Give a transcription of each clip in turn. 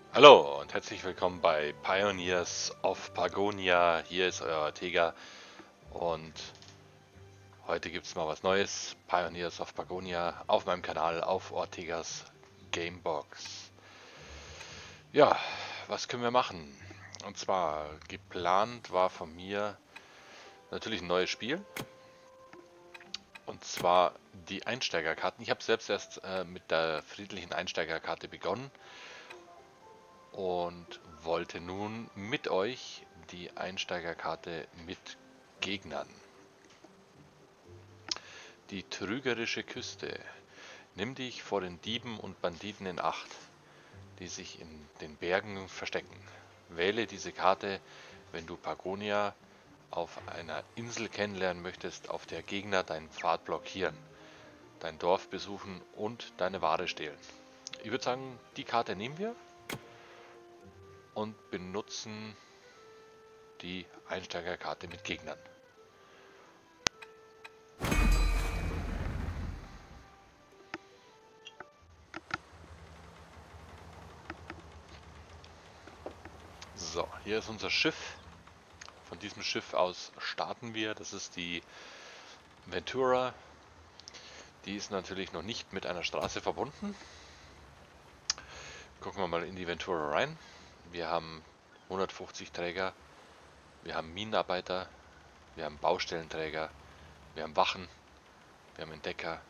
Hallo und herzlich willkommen bei Pioneers of Pagonia. Hier ist euer Ortega und heute gibt es mal was Neues. Pioneers of Pagonia auf meinem Kanal auf Ortegas Gamebox. Ja, was können wir machen? Und zwar geplant war von mir natürlich ein neues Spiel. Und zwar die Einsteigerkarten. Ich habe selbst erst mit der friedlichen Einsteigerkarte begonnen und wollte nun mit euch die Einsteigerkarte mit Gegnern. Die trügerische Küste. Nimm dich vor den Dieben und Banditen in Acht, die sich in den Bergen verstecken. Wähle diese Karte, wenn du Pagonia auf einer Insel kennenlernen möchtest, auf der Gegner deinen Pfad blockieren, dein Dorf besuchen und deine Ware stehlen. Ich würde sagen, die Karte nehmen wir und benutzen die Einsteigerkarte mit Gegnern. So, hier ist unser Schiff. Von diesem Schiff aus starten wir. Das ist die Ventura. Die ist natürlich noch nicht mit einer Straße verbunden. Gucken wir mal in die Ventura rein. Wir haben 150 Träger, wir haben Minenarbeiter, wir haben Baustellenträger, wir haben Wachen, wir haben Entdecker,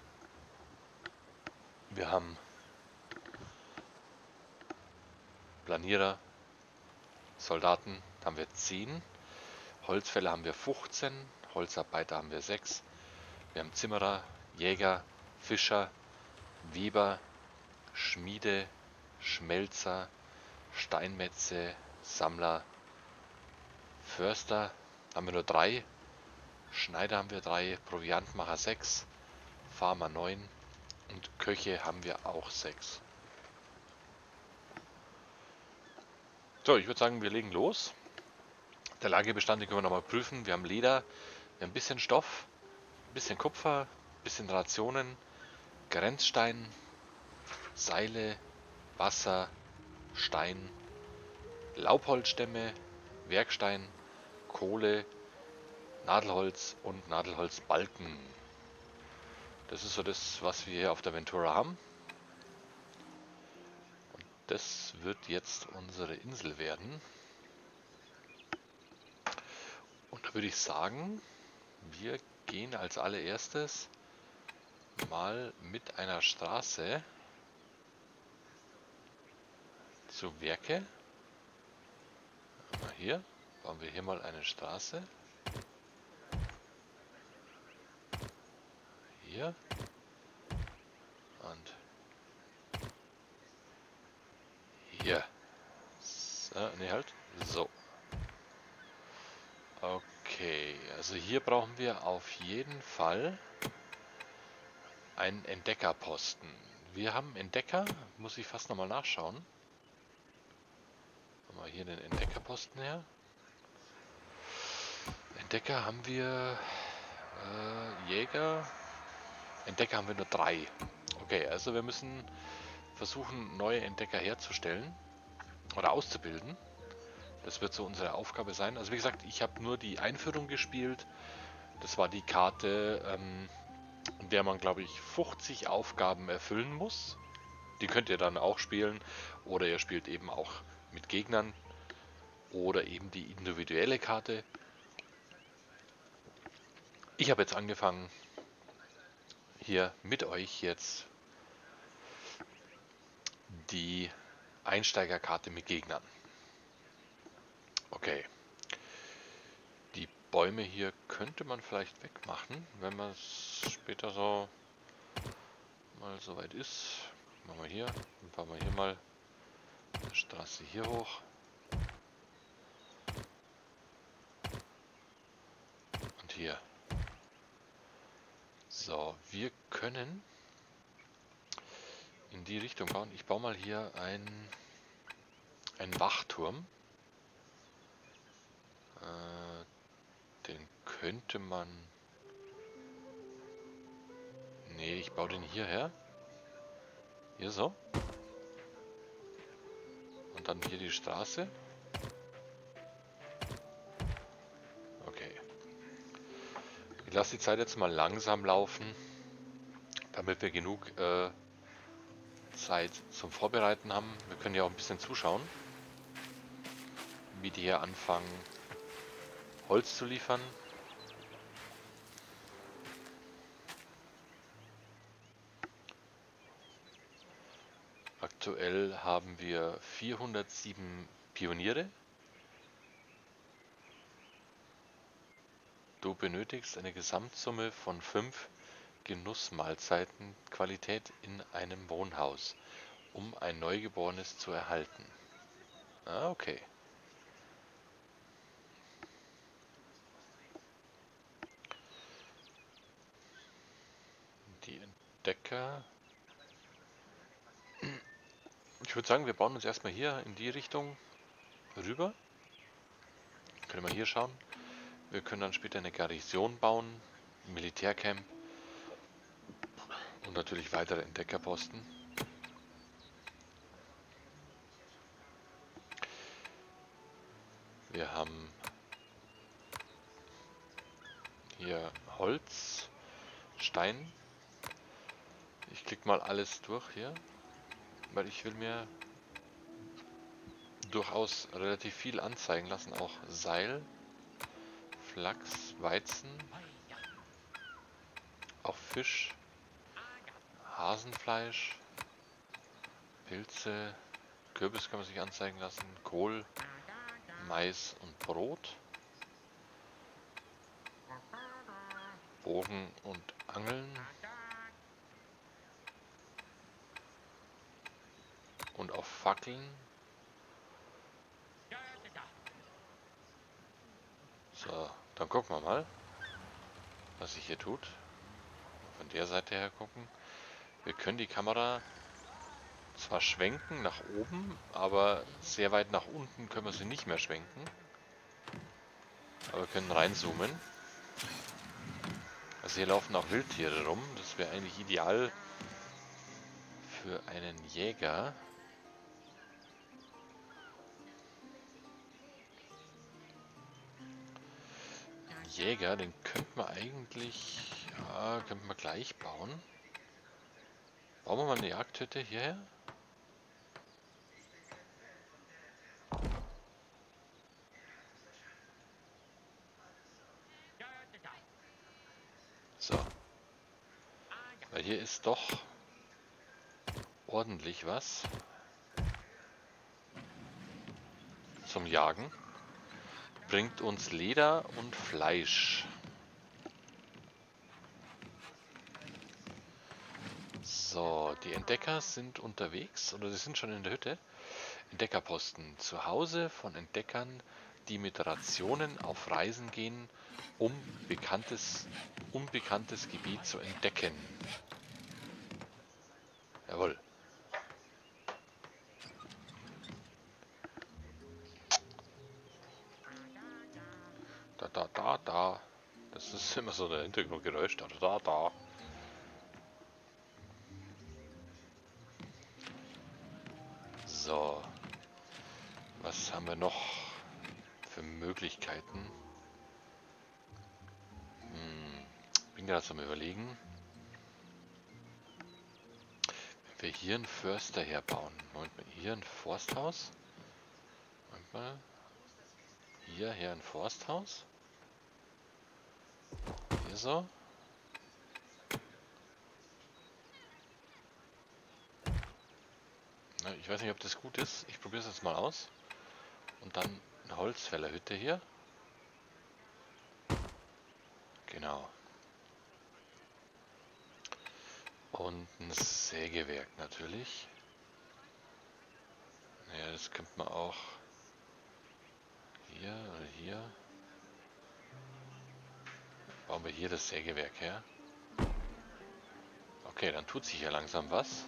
wir haben Planierer, Soldaten haben wir 10, Holzfäller haben wir 15, Holzarbeiter haben wir 6, wir haben Zimmerer, Jäger, Fischer, Weber, Schmiede, Schmelzer, Steinmetze, Sammler, Förster haben wir nur 3, Schneider haben wir 3, Proviantmacher 6, Farmer 9 und Köche haben wir auch 6. So, ich würde sagen, wir legen los. Der Lagebestand, den können wir nochmal prüfen. Wir haben Leder, wir haben ein bisschen Stoff, ein bisschen Kupfer, ein bisschen Rationen, Grenzstein, Seile, Wasser, Stein, Laubholzstämme, Werkstein, Kohle, Nadelholz und Nadelholzbalken. Das ist so das, was wir hier auf der Ventura haben. Das wird jetzt unsere Insel werden. Und da würde ich sagen, wir gehen als allererstes mal mit einer Straße zu Werke. Hier bauen wir hier mal eine Straße. Hier. Und hier. So, ne, halt. So. Okay, also hier brauchen wir auf jeden Fall einen Entdeckerposten. Wir haben Entdecker, muss ich fast nochmal nachschauen. Machen wir hier den Entdeckerposten her. Entdecker haben wir Jäger. Entdecker haben wir nur 3. Okay, also wir müssen versuchen, neue Entdecker herzustellen oder auszubilden. Das wird so unsere Aufgabe sein. Also wie gesagt, ich habe nur die Einführung gespielt. Das war die Karte, in der man, glaube ich, 50 Aufgaben erfüllen muss. Die könnt ihr dann auch spielen. Oder ihr spielt eben auch mit Gegnern. Oder eben die individuelle Karte. Ich habe jetzt angefangen, hier mit euch jetzt die Einsteigerkarte mit Gegnern. Okay. Die Bäume hier könnte man vielleicht wegmachen, wenn man es später so mal soweit ist. Machen wir hier, dann fahren wir hier mal eine Straße hier hoch. Und hier. So, wir können in die Richtung bauen. Ich baue mal hier einen Wachturm. Den könnte man... Nee, ich baue den hierher. Hier so. Und dann hier die Straße. Okay. Ich lasse die Zeit jetzt mal langsam laufen, damit wir genug Zeit zum Vorbereiten haben. Wir können ja auch ein bisschen zuschauen, wie die hier anfangen, Holz zu liefern. Aktuell haben wir 407 Pioniere. Du benötigst eine Gesamtsumme von 5 Genussmahlzeiten Qualität in einem Wohnhaus, um ein Neugeborenes zu erhalten. Ah, okay. Die Entdecker. Ich würde sagen, wir bauen uns erstmal hier in die Richtung rüber. Können wir hier schauen. Wir können dann später eine Garnison bauen, ein Militärcamp und natürlich weitere Entdeckerposten. Wir haben hier Holz, Stein. Ich klicke mal alles durch hier, weil ich will mir durchaus relativ viel anzeigen lassen. Auch Seil, Flachs, Weizen, auch Fisch, Hasenfleisch, Pilze, Kürbis kann man sich anzeigen lassen, Kohl, Mais und Brot, Bogen und Angeln und auch Fackeln. So, dann gucken wir mal, was sich hier tut. Von der Seite her gucken. Wir können die Kamera zwar schwenken nach oben, aber sehr weit nach unten können wir sie nicht mehr schwenken. Aber wir können reinzoomen. Also hier laufen auch Wildtiere rum. Das wäre eigentlich ideal für einen Jäger. Jäger, den könnte man eigentlich, ja, könnte man gleich bauen. Bauen wir mal eine Jagdhütte hierher. So. Weil hier ist doch ordentlich was zum Jagen. Bringt uns Leder und Fleisch. So, die Entdecker sind unterwegs, oder sie sind schon in der Hütte. Entdeckerposten. Zu Hause von Entdeckern, die mit Rationen auf Reisen gehen, um unbekanntes Gebiet zu entdecken. Jawohl. Da. Das ist immer so ein Hintergrundgeräusch. Da. So. Was haben wir noch für Möglichkeiten? Bin gerade am Überlegen. Wenn wir hier einen Förster herbauen. Moment mal, hier ein Forsthaus. Moment mal. Hier ein Forsthaus. Hier so. Na, ich weiß nicht, ob das gut ist. Ich probiere es jetzt mal aus. Und dann eine Holzfällerhütte hier. Genau. Und ein Sägewerk natürlich. Ja, das könnte man auch hier oder hier. Bauen wir hier das Sägewerk her. Okay, dann tut sich hier langsam was.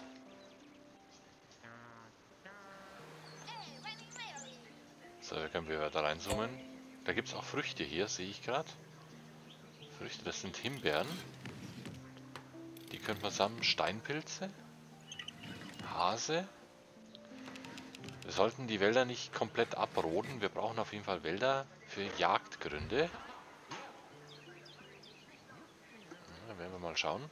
So, da können wir da reinzoomen. Da gibt es auch Früchte hier, sehe ich gerade. Früchte, das sind Himbeeren. Die könnte man sammeln. Steinpilze. Hase. Wir sollten die Wälder nicht komplett abroden. Wir brauchen auf jeden Fall Wälder für Jagdgründe. Da werden wir mal schauen.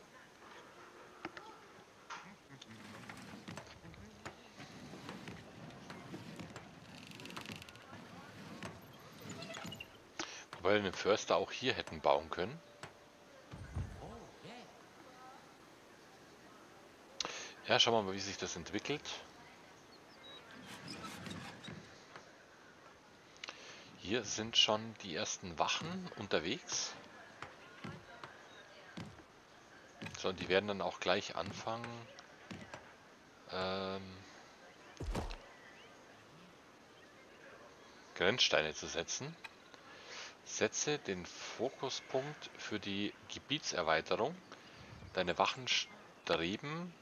Wobei wir den Förster auch hier hätten bauen können. Ja, schauen wir mal, wie sich das entwickelt. Hier sind schon die ersten Wachen unterwegs. So, die werden dann auch gleich anfangen. Grenzsteine zu setzen. Setze den Fokuspunkt für die Gebietserweiterung. Deine Wachen streben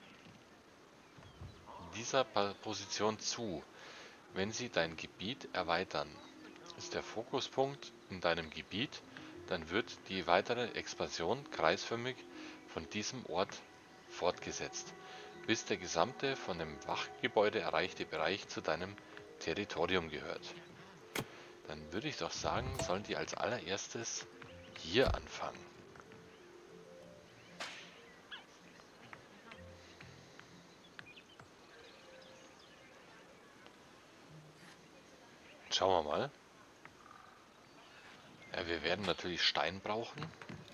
dieser Position zu. Wenn sie dein Gebiet erweitern, ist der Fokuspunkt in deinem Gebiet, dann wird die weitere Expansion kreisförmig von diesem Ort fortgesetzt, bis der gesamte von dem Wachgebäude erreichte Bereich zu deinem Territorium gehört. Dann würde ich doch sagen, sollen die als allererstes hier anfangen. Schauen wir mal. Ja, wir werden natürlich Stein brauchen.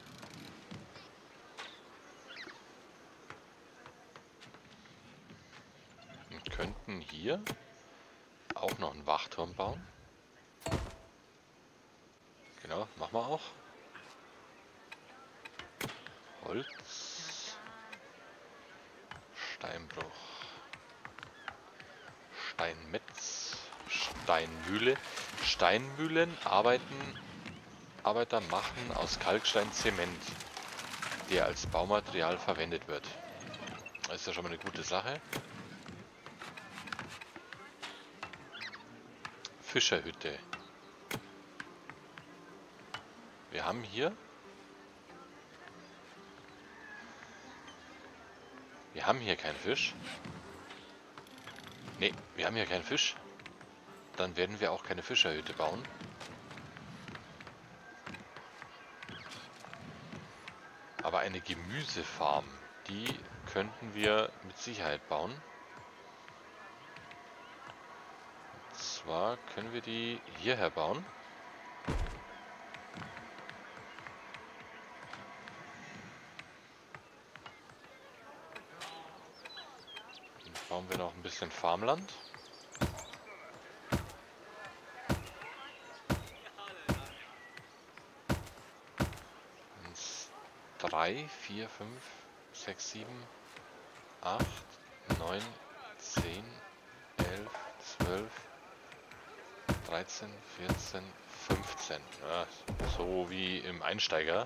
Und könnten hier auch noch einen Wachturm bauen. Genau, machen wir auch. Holz. Steinbruch. Steinmetz. Steinmühle. Steinmühlen Arbeiter machen aus Kalkstein Zement, der als Baumaterial verwendet wird. Das ist ja schon mal eine gute Sache. Fischerhütte. Wir haben hier keinen Fisch. Ne, wir haben hier keinen Fisch. Dann werden wir auch keine Fischerhütte bauen. Aber eine Gemüsefarm, die könnten wir mit Sicherheit bauen. Und zwar können wir die hierher bauen. Dann bauen wir noch ein bisschen Farmland. 3, 4, 5, 6, 7, 8, 9, 10, 11, 12, 13, 14, 15. Ja, so wie im Einsteiger.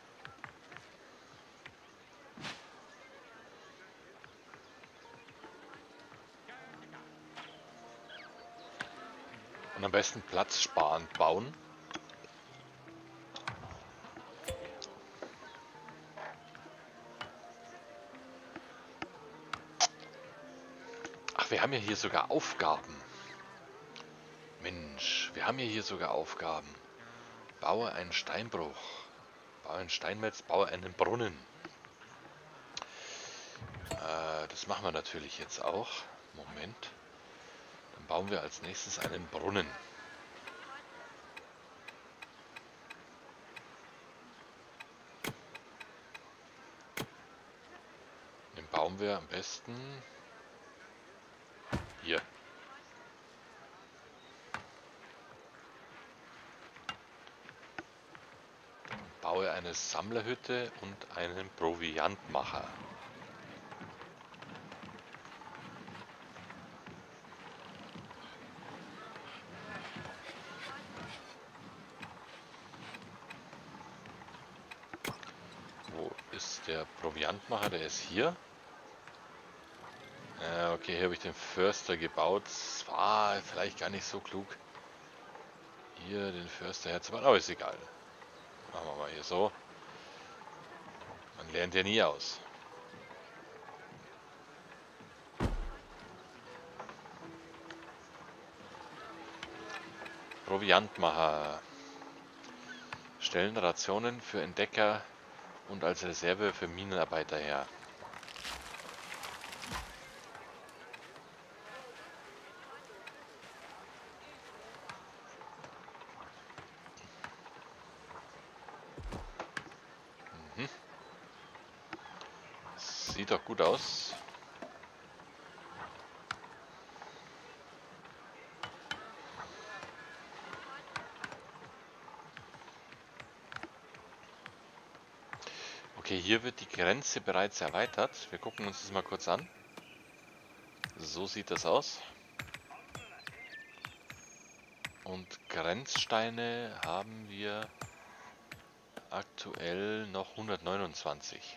Und am besten platzsparend bauen. Ach, wir haben ja hier sogar Aufgaben. Mensch, wir haben ja hier sogar Aufgaben. Baue einen Steinbruch. Baue ein Steinmetz, baue einen Brunnen. Das machen wir natürlich jetzt auch. Moment. Dann bauen wir als nächstes einen Brunnen. Den bauen wir am besten hier. Baue eine Sammlerhütte und einen Proviantmacher. Wo ist der Proviantmacher? Der ist hier. Okay, hier habe ich den Förster gebaut. Das war vielleicht gar nicht so klug, hier den Förster herzubauen, aber ist egal. Machen wir mal hier so. Man lernt ja nie aus. Proviantmacher. Stellen Rationen für Entdecker und als Reserve für Minenarbeiter her. Sieht doch gut aus. Okay, hier wird die Grenze bereits erweitert. Wir gucken uns das mal kurz an. So sieht das aus. Und Grenzsteine haben wir aktuell noch 129.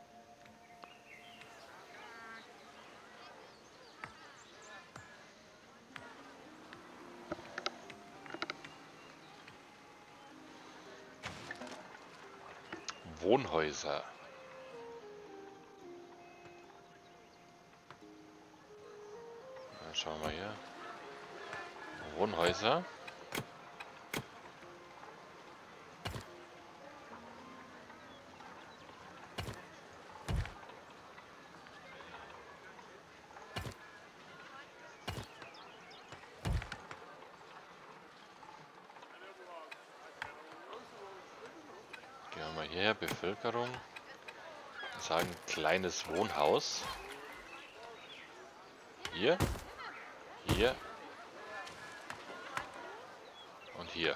Wohnhäuser. Na, schauen wir mal hier. Wohnhäuser. Gehen wir mal hierher. Bevölkerung. Wir sagen kleines Wohnhaus. Hier. Hier. Und hier.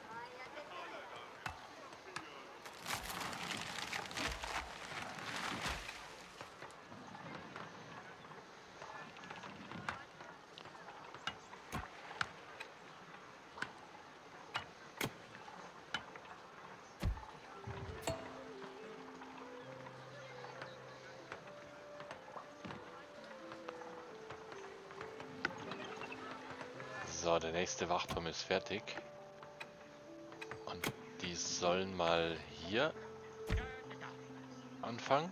So, der nächste Wachturm ist fertig. Und die sollen mal hier anfangen.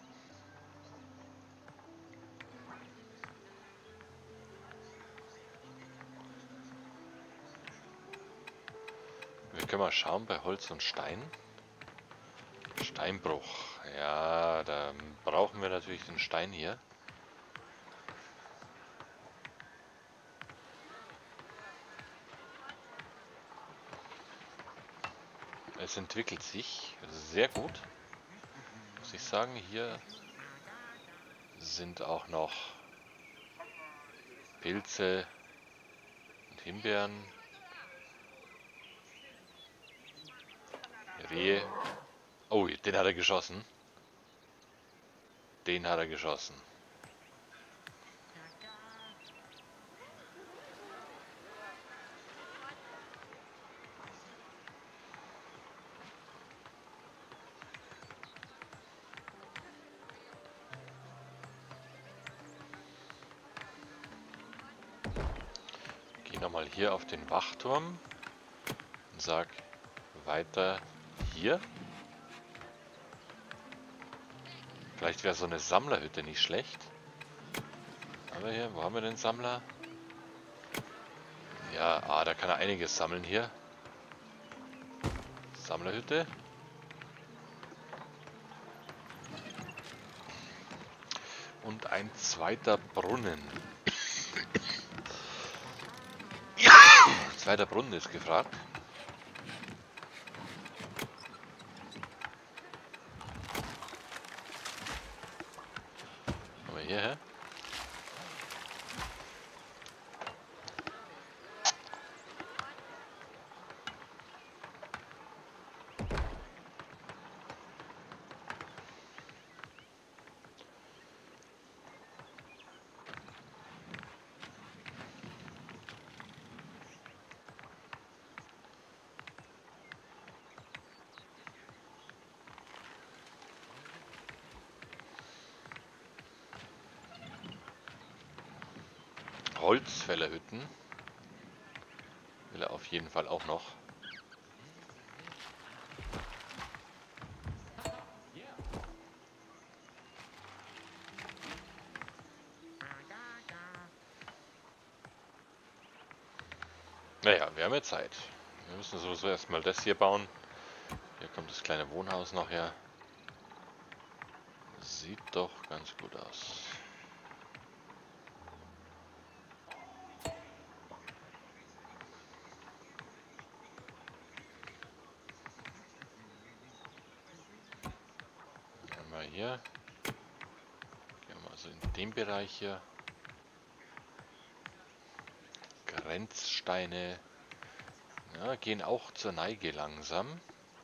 Wir können mal schauen bei Holz und Stein. Steinbruch. Ja, da brauchen wir natürlich den Stein hier. Es entwickelt sich sehr gut, muss ich sagen. Hier sind auch noch Pilze und Himbeeren. Rehe. Oh, den hat er geschossen. Den hat er geschossen. Gehe nochmal hier auf den Wachturm und sag weiter hier. Vielleicht wäre so eine Sammlerhütte nicht schlecht. Aber hier, wo haben wir den Sammler? Ja, da kann er einiges sammeln hier. Sammlerhütte. Und ein zweiter Brunnen. Ja! Zweiter Brunnen ist gefragt. Kommen wir hierher. Holzfällerhütten will er auf jeden Fall auch noch. Naja, wir haben ja Zeit. Wir müssen sowieso erstmal das hier bauen. Hier kommt das kleine Wohnhaus noch her. Sieht doch ganz gut aus. Einmal hier. Gehen wir also in dem Bereich hier. Grenzsteine. Ja, gehen auch zur Neige langsam.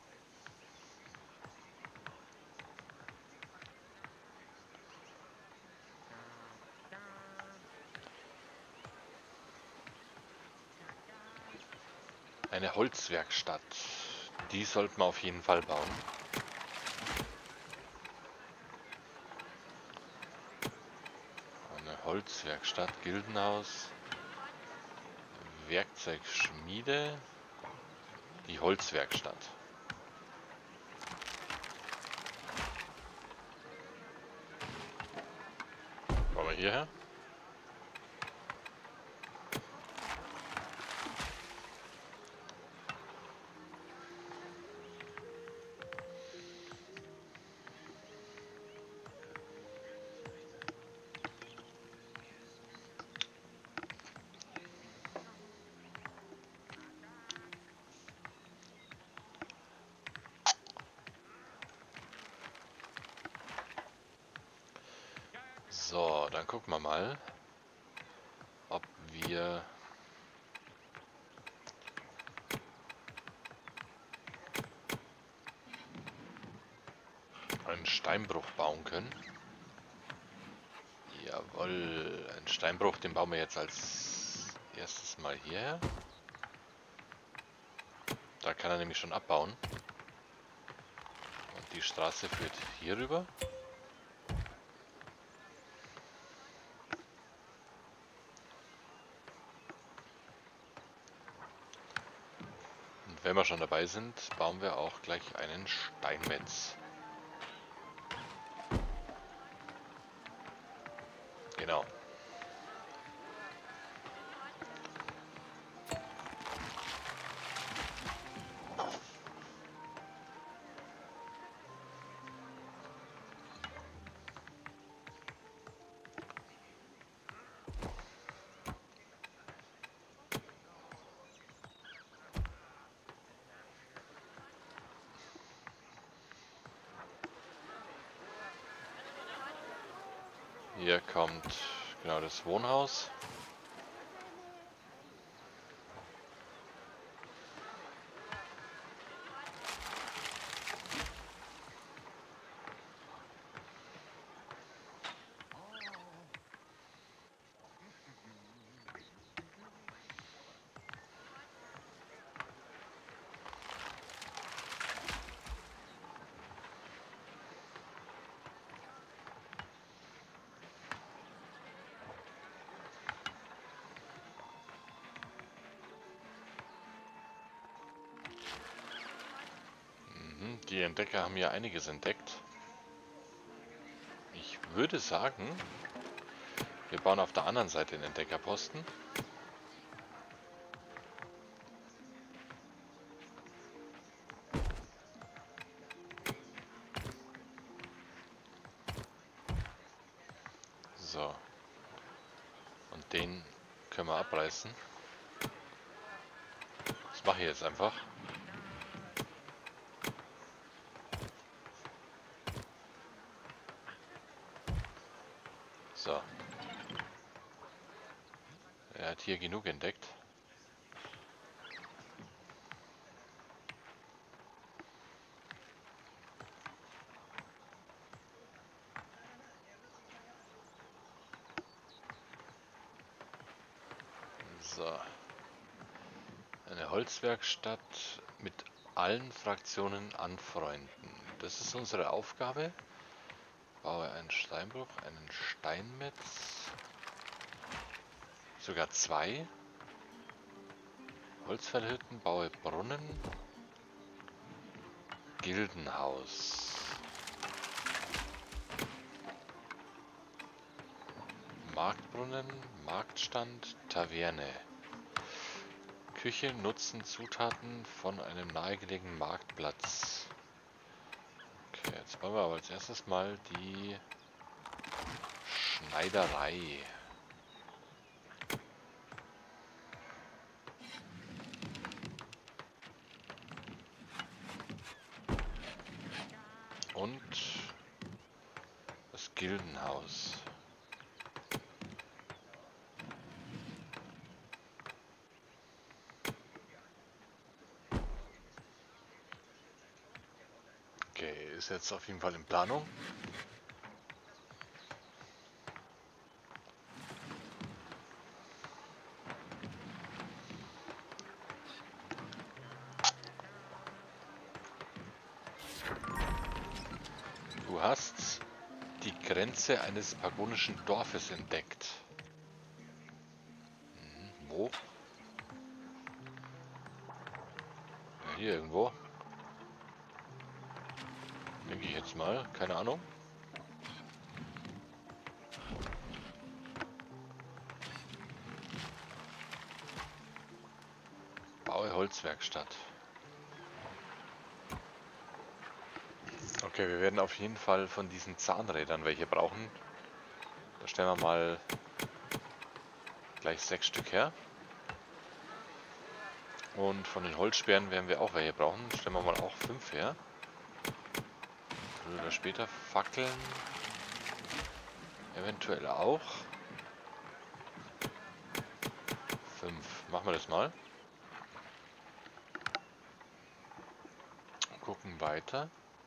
Eine Holzwerkstatt. Die sollten wir auf jeden Fall bauen. Eine Holzwerkstatt, Gildenhaus, Werkzeugschmiede, die Holzwerkstatt. Kommen wir hierher. So, dann gucken wir mal, ob wir einen Steinbruch bauen können. Jawohl, einen Steinbruch, den bauen wir jetzt als erstes mal hierher. Da kann er nämlich schon abbauen. Und die Straße führt hier rüber. Und wenn wir schon dabei sind, bauen wir auch gleich einen Steinmetz. Genau. Hier kommt genau das Wohnhaus. Die Entdecker haben hier einiges entdeckt. Ich würde sagen, wir bauen auf der anderen Seite den Entdeckerposten. So. Und den können wir abreißen. Das mache ich jetzt einfach. So. Er hat hier genug entdeckt. So. Eine Holzwerkstatt mit allen Fraktionen anfreunden. Das ist unsere Aufgabe. Baue einen Steinbruch, einen Steinmetz. Sogar 2. Holzfällhütten, baue Brunnen. Gildenhaus. Marktbrunnen, Marktstand, Taverne. Küche nutzen Zutaten von einem nahegelegenen Marktplatz. Okay, jetzt bauen wir aber als erstes mal die Schneiderei. Und das Gildenhaus. Okay, ist jetzt auf jeden Fall in Planung. Du hast die Grenze eines pagonischen Dorfes entdeckt. Wo? Ja, hier irgendwo. Denke ich jetzt mal. Keine Ahnung. Baue Holzwerkstatt. Okay, wir werden auf jeden Fall von diesen Zahnrädern welche brauchen. Da stellen wir mal gleich 6 Stück her. Und von den Holzsperren werden wir auch welche brauchen. Stellen wir mal auch 5 her. Früher oder später Fackeln. Eventuell auch. 5. Machen wir das mal. Gucken weiter.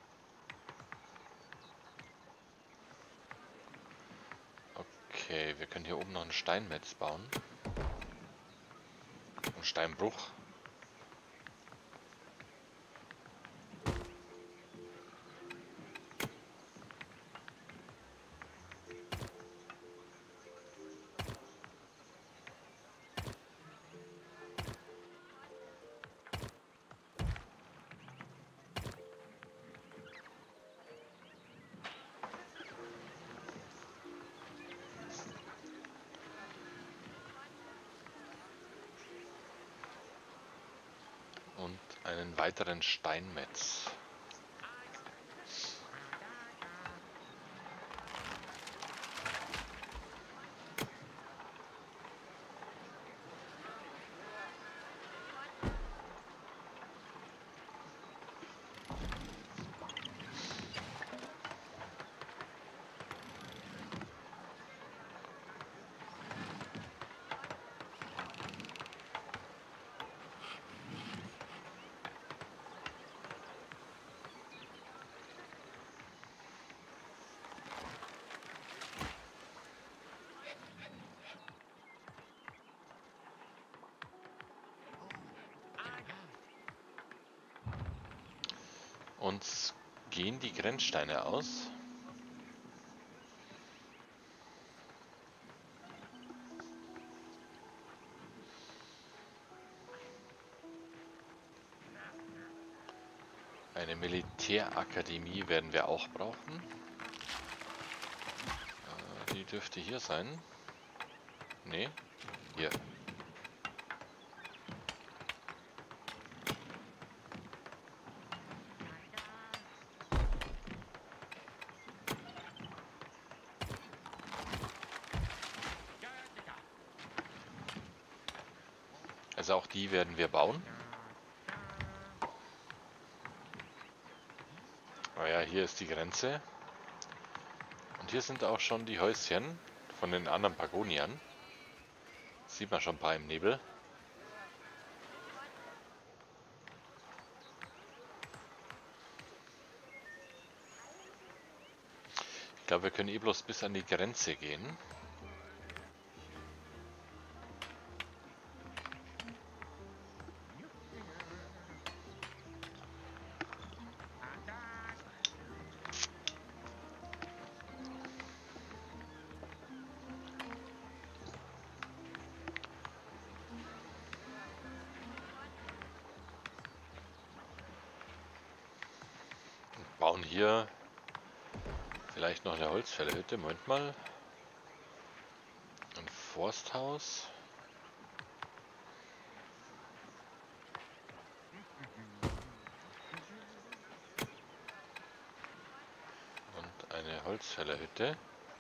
Okay, wir können hier oben noch ein Steinmetz bauen. Ein Steinbruch. Und einen weiteren Steinmetz. Uns gehen die Grenzsteine aus. Eine Militärakademie werden wir auch brauchen. Die dürfte hier sein. Nee, hier. Also auch die werden wir bauen. Naja, hier ist die Grenze. Und hier sind auch schon die Häuschen von den anderen Pagoniern. Sieht man schon ein paar im Nebel. Ich glaube, wir können eh bloß bis an die Grenze gehen. Bauen hier vielleicht noch eine Holzfällerhütte. Moment mal. Ein Forsthaus. Holzfällerhütte.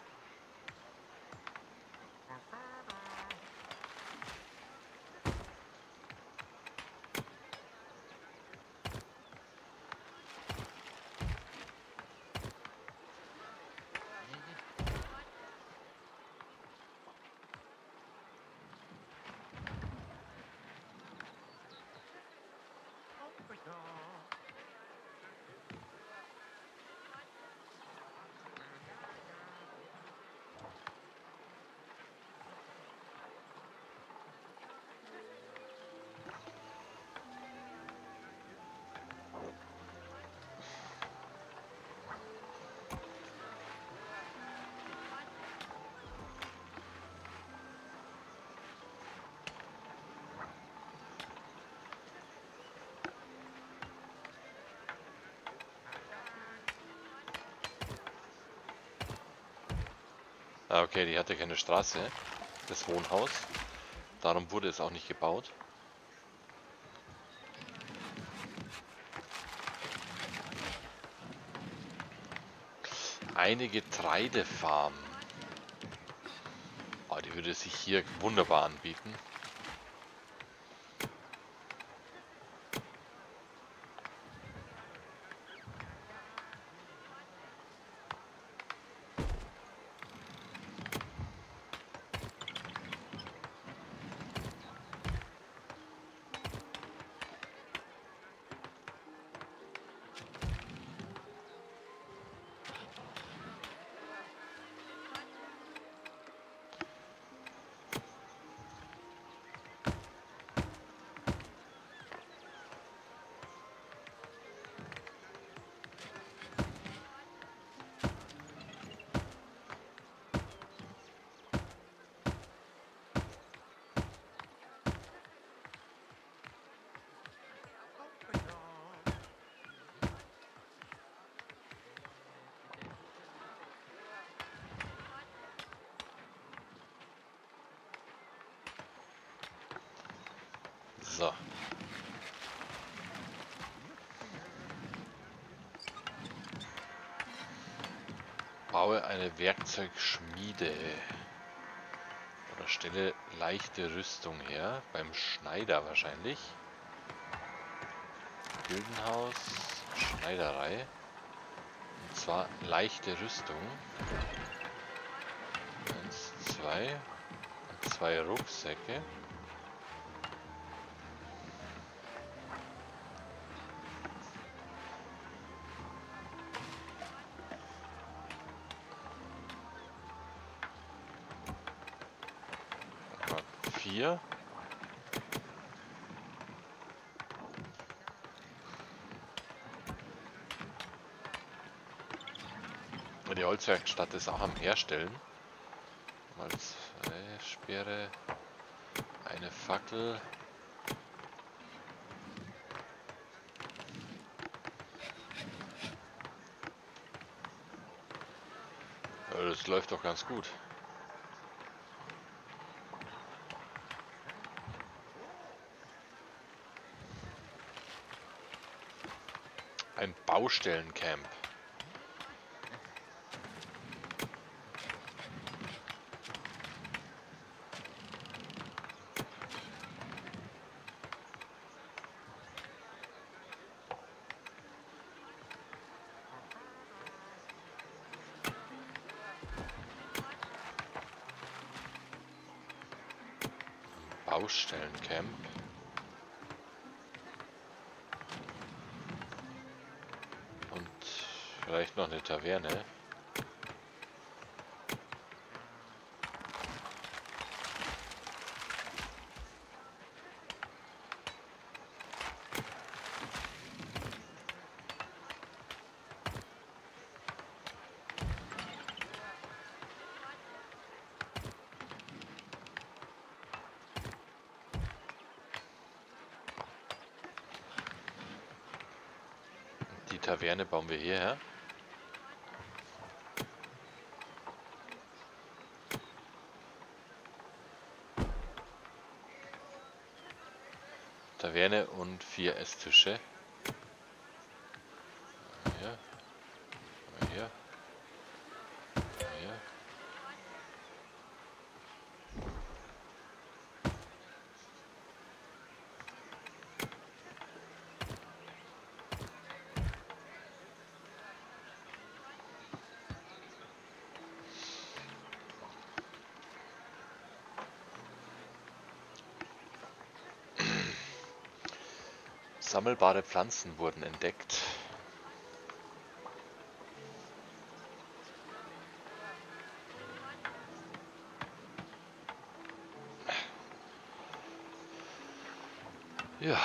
Ah, okay, die hatte keine Straße, das Wohnhaus. Darum wurde es auch nicht gebaut. Eine Getreidefarm. Oh, die würde sich hier wunderbar anbieten. So. Baue eine Werkzeugschmiede. Oder stelle leichte Rüstung her. Beim Schneider wahrscheinlich. Gildenhaus, Schneiderei. Und zwar leichte Rüstung. 1, 2 und 2 Rucksäcke. Mal 4. Die Holzwerkstatt ist auch am Herstellen. Mal 2 Speere, eine Fackel. Ja, das läuft doch ganz gut. Ein Baustellencamp. Baustellencamp. Und vielleicht noch eine Taverne. Die Taverne bauen wir hierher. Taverne und 4 Esstische. Hier. Hier. Sammelbare Pflanzen wurden entdeckt. Ja.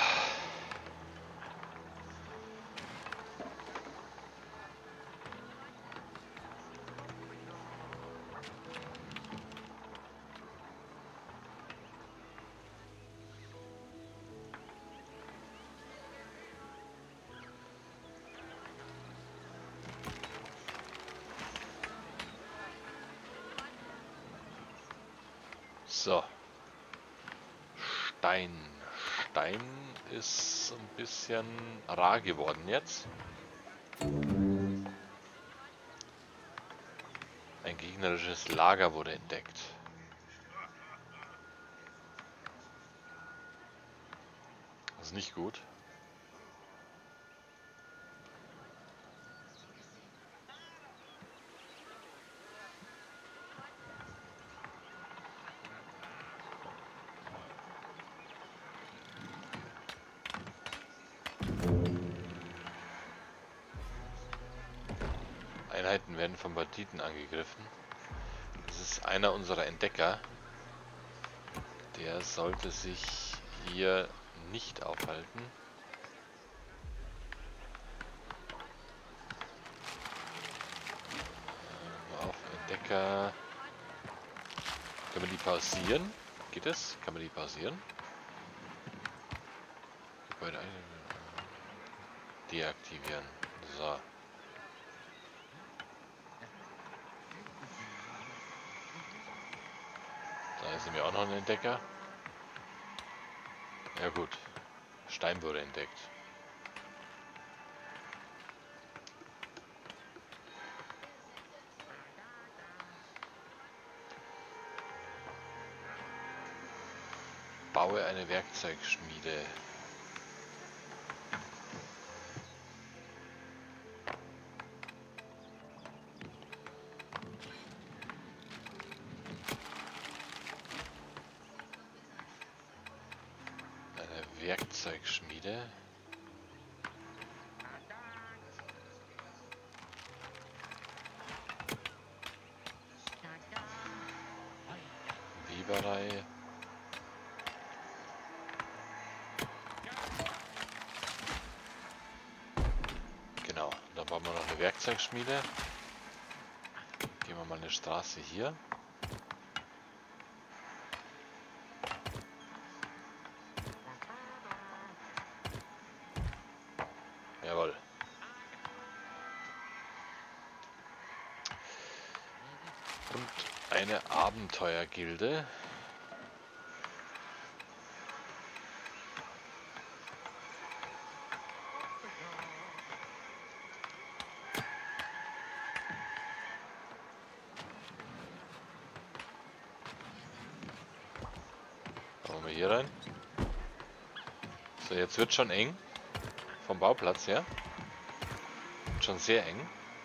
So. Stein. Stein ist ein bisschen rar geworden jetzt. Ein gegnerisches Lager wurde entdeckt. Das ist nicht gut. Einheiten werden von Banditen angegriffen. Das ist einer unserer Entdecker. Der sollte sich hier nicht aufhalten. Auf Entdecker. Kann man die pausieren? Geht es? Kann man die pausieren? Gebäude deaktivieren. So. Da ist mir auch noch ein Entdecker. Ja gut. Stein wurde entdeckt. Baue eine Werkzeugschmiede. Eine Werkzeugschmiede. Weberei. Genau, da bauen wir noch eine Werkzeugschmiede. Gehen wir mal eine Straße hier. Jawohl. Und eine Abenteuergilde. Machen wir hier rein. So, jetzt wird schon eng. Vom Bauplatz her. Schon sehr eng.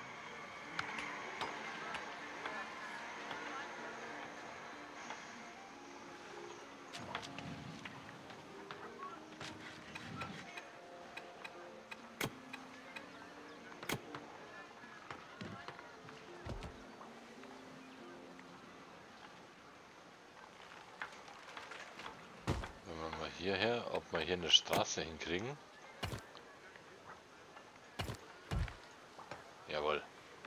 Wenn wir mal hierher, ob wir hier eine Straße hinkriegen. Jawohl.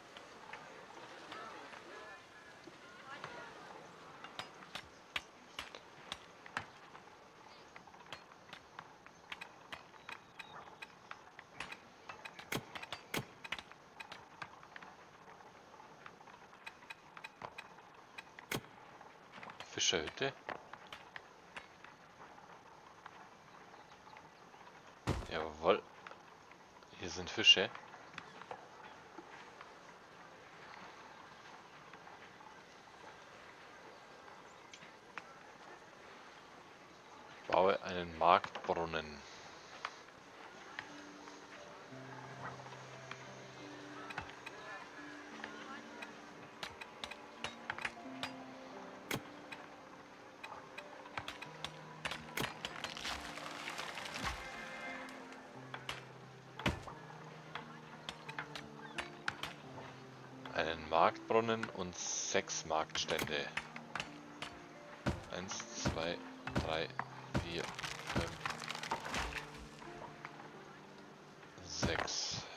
Fischerhütte. Jawohl. Hier sind Fische. Baue einen Marktbrunnen. Marktbrunnen und 6 Marktstände. 1, 2, 3, 4, 5, 6.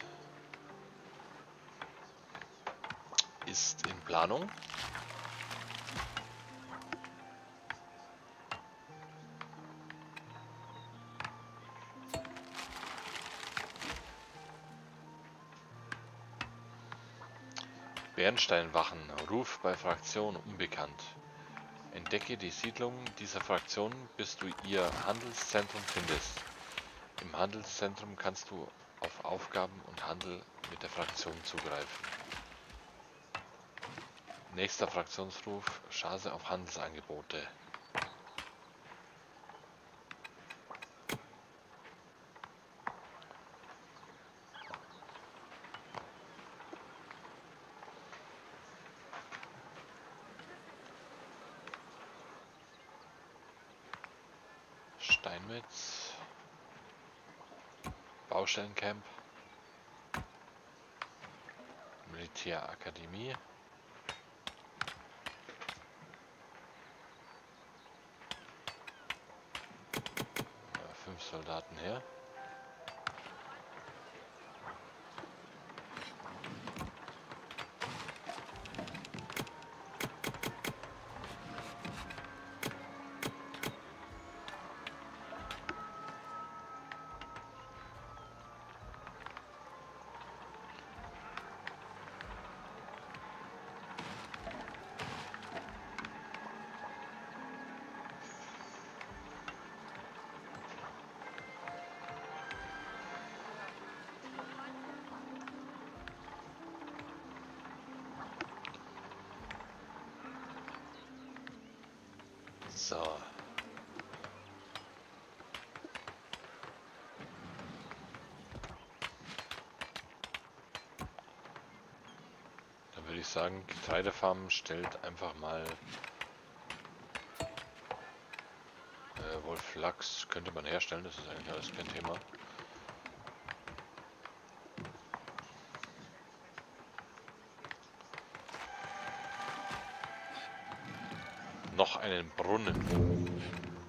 Ist in Planung. Bernsteinwachen, Ruf bei Fraktion unbekannt. Entdecke die Siedlung dieser Fraktion, bis du ihr Handelszentrum findest. Im Handelszentrum kannst du auf Aufgaben und Handel mit der Fraktion zugreifen. Nächster Fraktionsruf, Chance auf Handelsangebote. Steinmetz, Baustellencamp, Militärakademie, ja, 5 Soldaten her. So. Dann würde ich sagen, Getreidefarm stellt einfach mal Wolflachs könnte man herstellen, das ist eigentlich alles kein Thema. Noch einen Brunnen.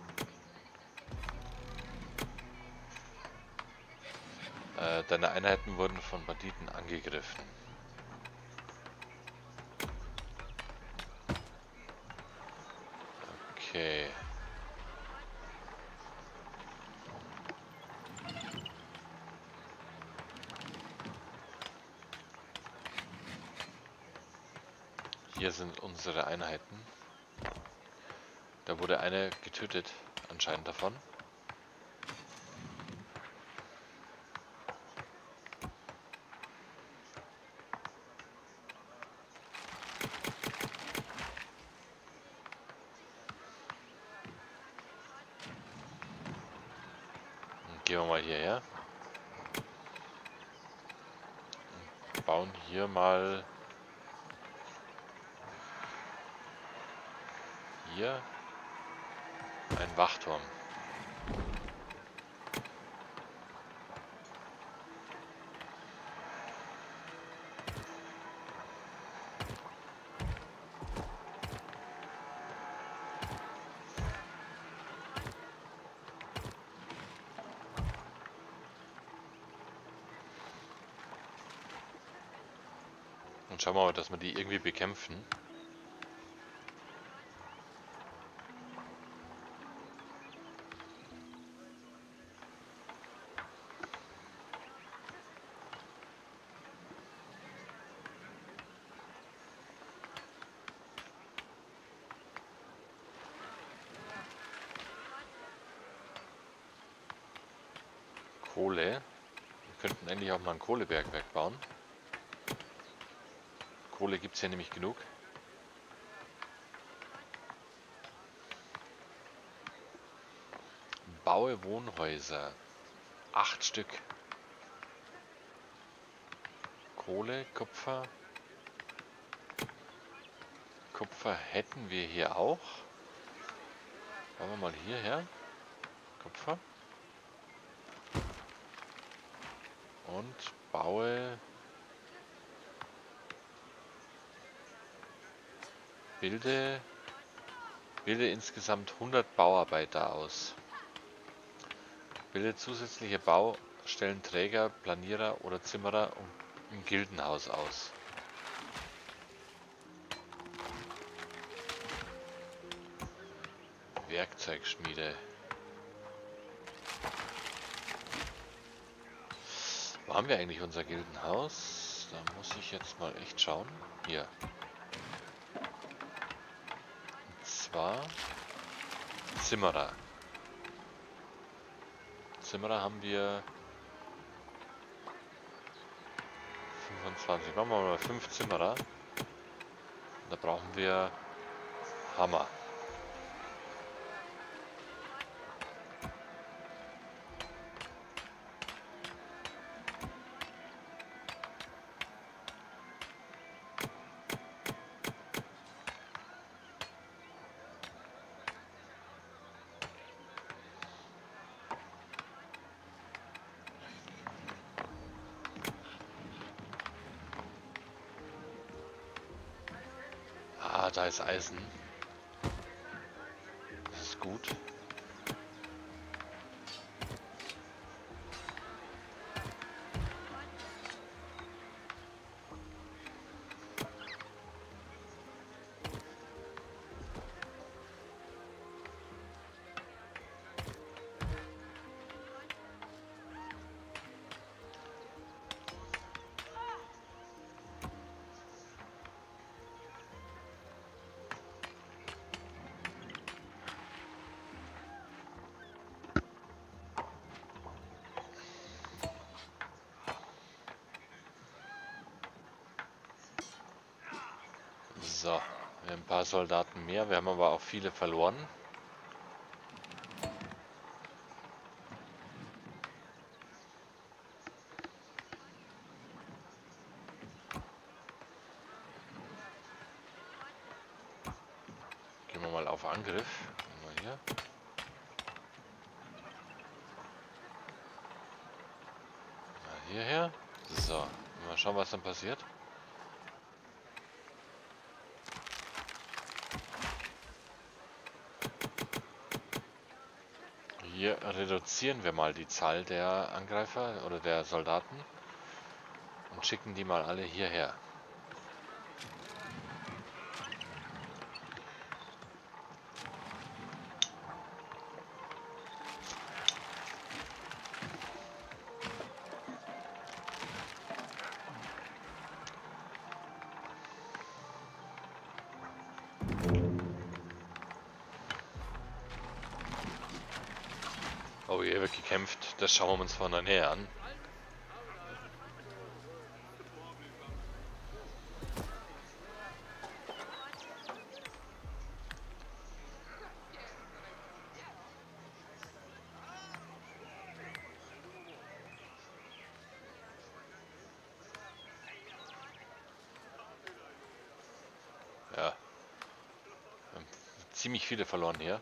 Deine Einheiten wurden von Banditen angegriffen. Okay. Hier sind unsere Einheiten. Da wurde eine getötet, anscheinend davon. Gehen wir mal hierher. Und bauen hier mal hier einen Wachturm. Und schauen wir mal, dass wir die irgendwie bekämpfen. Kohle. Wir könnten endlich auch mal ein Kohlebergwerk bauen. Kohle gibt es hier nämlich genug. Baue Wohnhäuser. 8 Stück. Kohle, Kupfer. Kupfer hätten wir hier auch. Bauen wir mal hierher. Kupfer. Und baue Bilde insgesamt 100 Bauarbeiter aus. Bilde zusätzliche Baustellenträger, Planierer oder Zimmerer im Gildenhaus aus. Werkzeugschmiede. Wo haben wir eigentlich unser Gildenhaus? Da muss ich jetzt mal echt schauen. Hier. Und zwar Zimmerer. Zimmerer haben wir 25. Machen wir mal 5 Zimmerer. Da brauchen wir Hammer. Ah, da ist Eisen. Das ist gut. So, wir haben ein paar Soldaten mehr, wir haben aber auch viele verloren. Gehen wir mal auf Angriff. Mal hier. Mal hierher. So, mal schauen, was dann passiert. Hier reduzieren wir mal die Zahl der Angreifer oder der Soldaten und schicken die mal alle hierher. Oh, hier wird gekämpft. Das schauen wir uns von der Nähe an. Ja. Wir haben ziemlich viele verloren hier.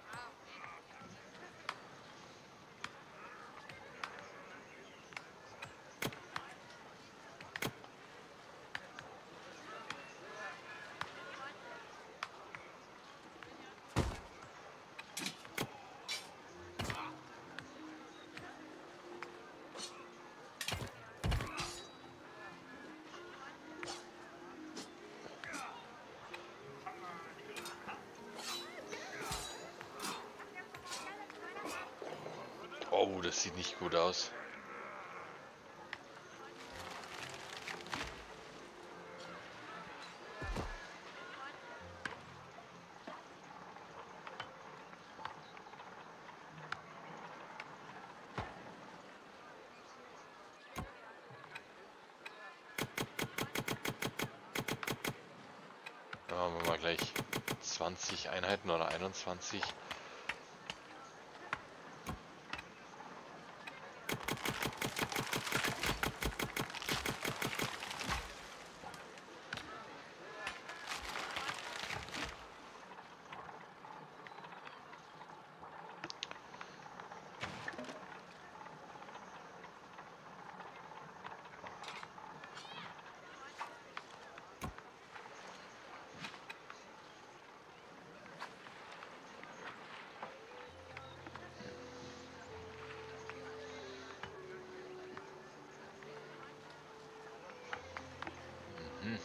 Oh, das sieht nicht gut aus. Da haben wir mal gleich 20 Einheiten oder 21.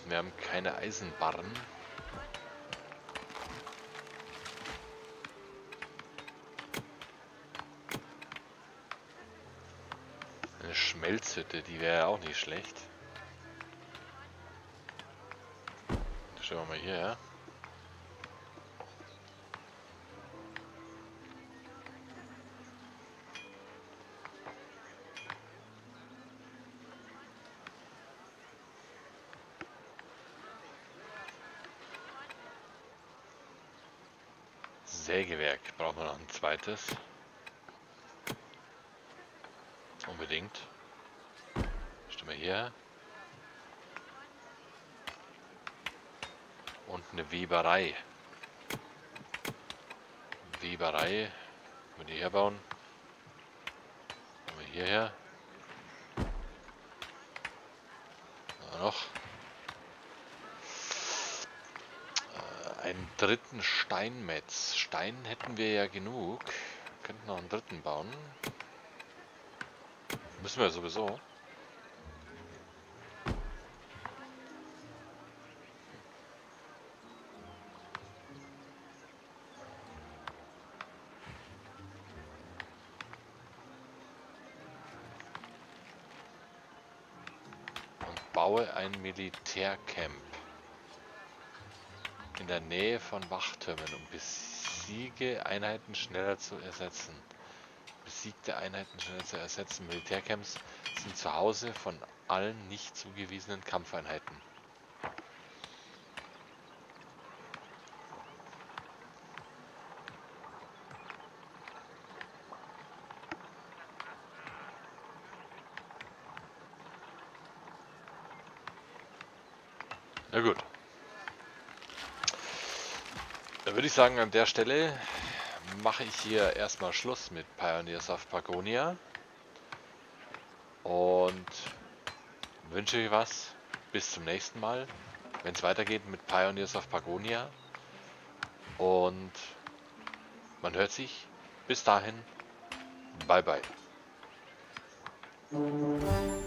Wir haben keine Eisenbarren. Eine Schmelzhütte, die wäre ja auch nicht schlecht. Schauen wir mal hier, ja. Sägewerk brauchen wir noch ein zweites. Unbedingt. Stellen wir hier. Und eine Weberei. Weberei. Können wir die herbauen. Kommen wir hierher. Noch. Einen dritten Steinmetz. Stein hätten wir ja genug. Könnten noch einen dritten bauen. Müssen wir sowieso. Und baue ein Militärcamp in der Nähe von Wachtürmen, um besiegte Einheiten schneller zu ersetzen. Besiegte Einheiten schneller zu ersetzen. Militärcamps sind zu Hause von allen nicht zugewiesenen Kampfeinheiten. Na gut. Da würde ich sagen, an der Stelle mache ich hier erstmal Schluss mit Pioneers of Pagonia und wünsche euch was. Bis zum nächsten Mal, wenn es weitergeht mit Pioneers of Pagonia. Und man hört sich. Bis dahin. Bye bye.